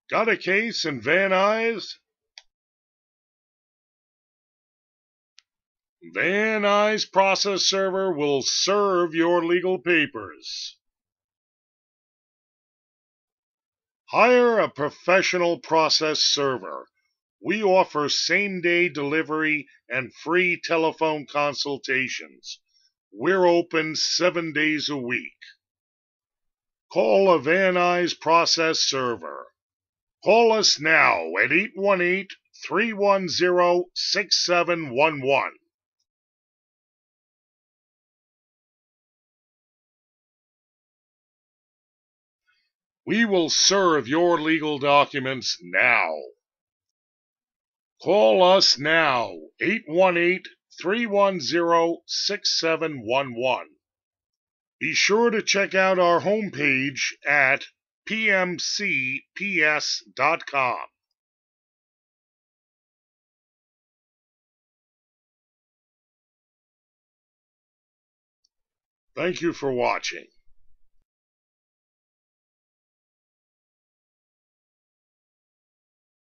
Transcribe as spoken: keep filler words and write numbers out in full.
Got a case in Van Nuys? Van Nuys Process Server will serve your legal papers. Hire a professional process server. We offer same-day delivery and free telephone consultations. We're open seven days a week. Call a Van Nuys Process Server. Call us now at eight one eight, three one zero, six seven one one. We will serve your legal documents now. Call us now, eight one eight, three one zero, six seven one one. Be sure to check out our homepage at p m c p s dot com. Thank you for watching.